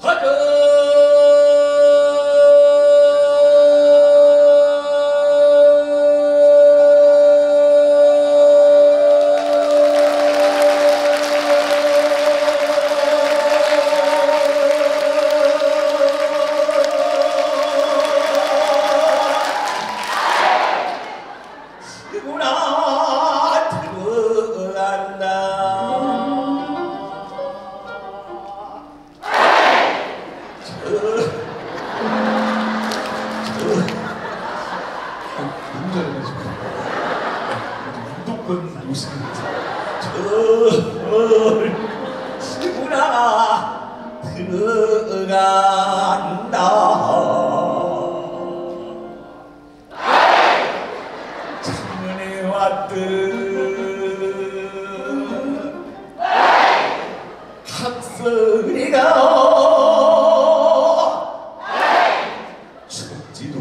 시구나 들어간다. 작년에 왔던 학설이가 춥지도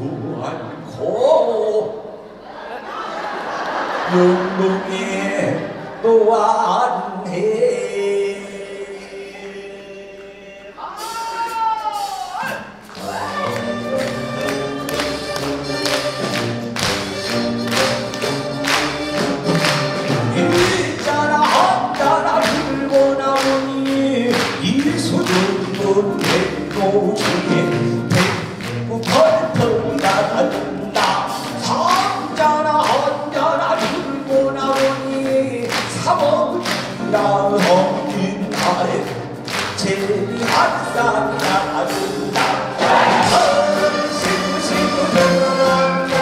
않고 영롱에 또 왔네. 일자라 한자라 들고 나오니 이 소중한 백도 중에 백구 펄펄 나간다. 삼자라 한자라 들고 나오니 사먹으라 엉킨 아래 제비 한쌍 나간다. 시구시구 들어간다.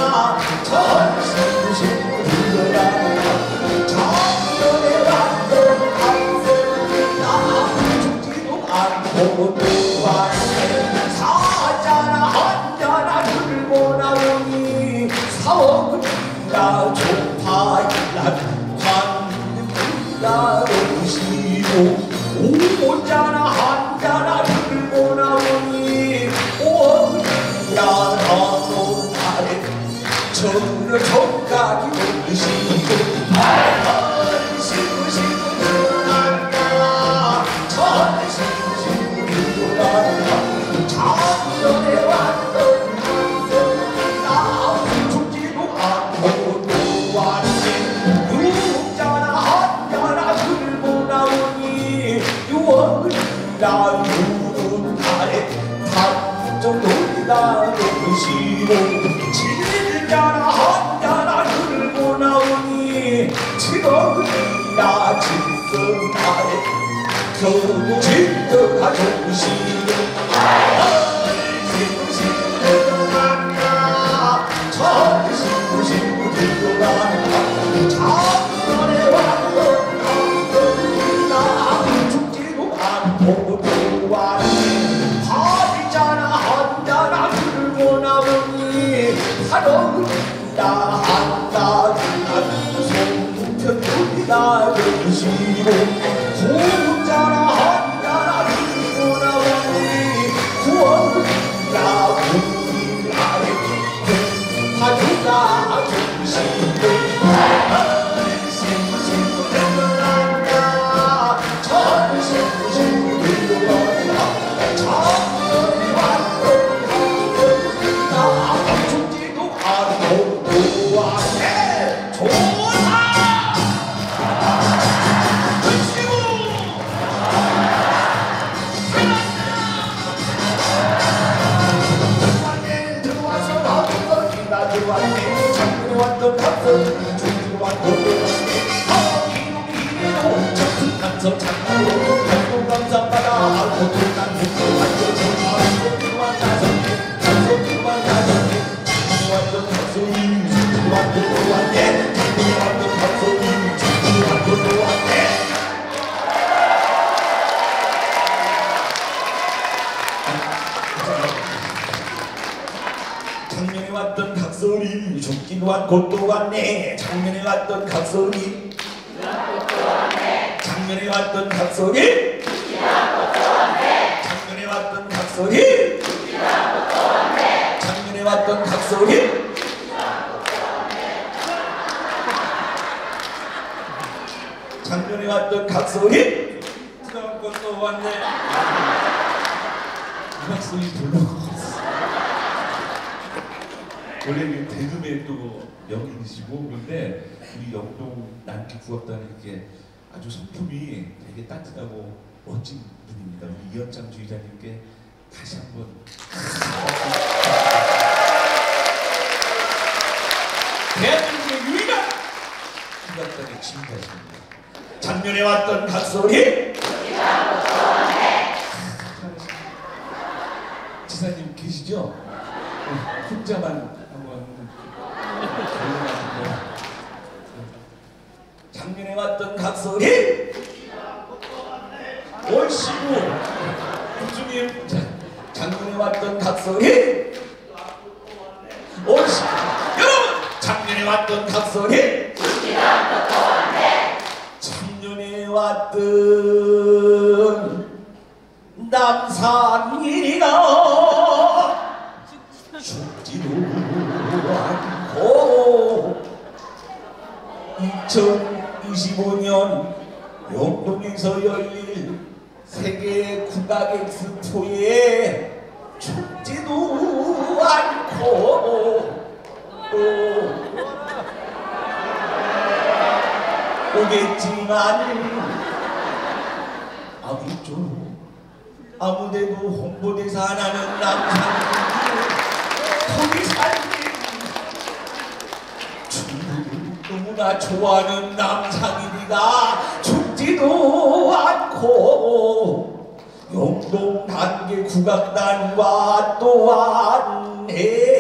시구시구 들어간다. 작년에 왔던 학생이나 죽지도 않고 또 왔네. 사자나 한자나 들고 나오니 사먹으라 조파일란 관음이가 오시고 오자나 한자나 들고 나오니 오어리라 나도 아래 저를 정각이 오시고 시구시구 들어간다. 시구시구 들어간다. 작년에 왔던 학생이나 죽지도 않고 또 왔네. 육자나 한자나 들고 나오니 유월이라 유는 아래 단정 놀이가 오시고 칠자나 한자나 들고 나오니 칠월이라 질성 아래 겨우 질서가 좋으시고 시구시구 들어간다. 시구시구 들어간다. 작년에 왔던 학생이나 죽지도 않고 또 왔네. 팔자나 한자나 들고 나오니 사랑이라 한다. 손편도리가 되시고 구자나 한자나 들고 나오니 구월이라 구리 아래 화두가 되시고 시구시구 들어간다. 시구시구 들어간다. 작년에 왔던 학생이나 죽지도 않고 또 왔네. 좋다. 드시고 들어왔네. 들어와서 학생이나 들어왔네. 작년에 왔던 학생이 죽지도 않고 또 왔네. 이놈이네요. 적은 감성 장난으로 감동 감사받아 알고 또난 묵고 한쪽 정말 그만 나섰네. 장소 그만 나섰네. 작년에 왔던 학생이 죽지도 않고 또 왔네. 작년에 왔던 학생이 죽지도 않고 또 왔네. 작년에 왔던 각설이 죽기도 않고 또 왔네. 작년에 왔던 각설이 작년에 왔던 각설이 작년에 왔던 각설이 작년에 왔던 각설이 작년에 왔던 각설이 또 왔네. 국악소리 불러. 원래 대금에 또 명인이시고 그런데 우리 영동 난기 국악단이 이렇게 아주 성품이 되게 따뜻하고 멋진 분입니다. 우리 이현창 주의자님께 다시 한번 대한민국의 유일한 국악단의 지휘자십니다. 작년에 왔던 각소리 지사님 계시죠? 혼자만 한번 작년에 왔던 각설이 옳시고 교수님 작년에 왔던 각설이 옳시고 여러분 작년에 왔던 각설이 작년에 왔던 남산이리가 죽지도 않고 2025년 영동에서 열릴 세계 국악 엑스포에 죽지도 않고 오겠지만 아무쪼록 아무데도 홍보대사 안 하는 남산이 거기 살기 중국을 너무나 좋아하는 남상인이가 죽지도 않고 영동 단계 국악단과 또한 해